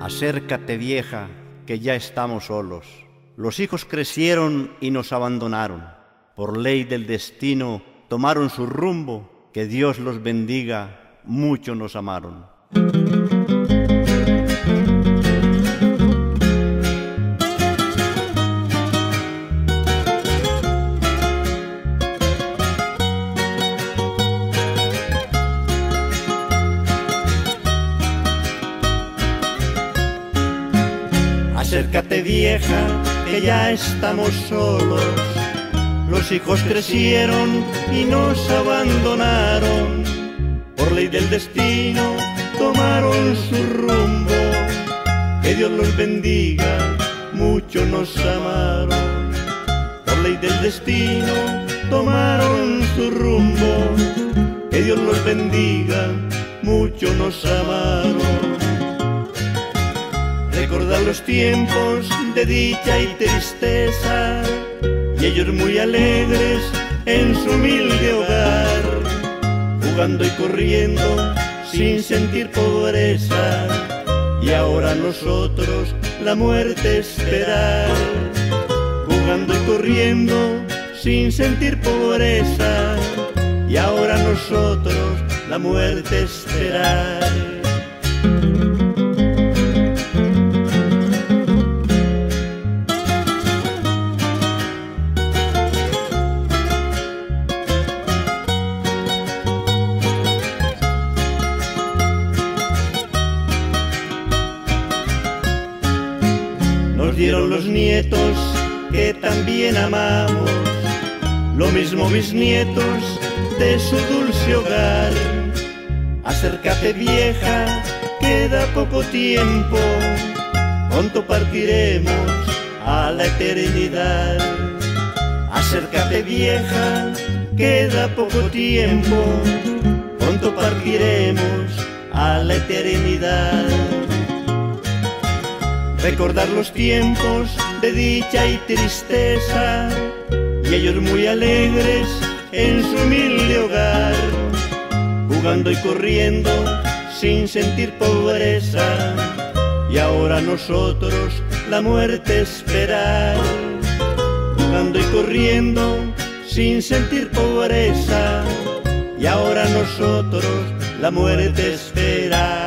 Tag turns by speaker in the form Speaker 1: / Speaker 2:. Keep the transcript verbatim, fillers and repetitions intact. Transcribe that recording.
Speaker 1: Acércate, vieja, que ya estamos solos. Los hijos crecieron y nos abandonaron. Por ley del destino tomaron su rumbo. Que Dios los bendiga, mucho nos amaron. Acércate, vieja, que ya estamos solos. Los hijos crecieron y nos abandonaron. Por ley del destino tomaron su rumbo. Que Dios los bendiga, mucho nos amaron. Por ley del destino tomaron su rumbo. Que Dios los bendiga, mucho nos amaron. Recordar los tiempos de dicha y tristeza, y ellos muy alegres en su humilde hogar, jugando y corriendo sin sentir pobreza, y ahora nosotros la muerte esperar. Jugando y corriendo sin sentir pobreza, y ahora nosotros la muerte esperar. Nos dieron los nietos que también amamos, lo mismo bisnietos de su dulce hogar. Acércate, vieja, queda poco tiempo, pronto partiremos a la eternidad. Acércate, vieja, queda poco tiempo, pronto partiremos a la eternidad. Recordar los tiempos de dicha y tristeza, y ellos muy alegres en su humilde hogar, jugando y corriendo sin sentir pobreza, y ahora nosotros la muerte esperar. Jugando y corriendo sin sentir pobreza, y ahora nosotros la muerte esperar.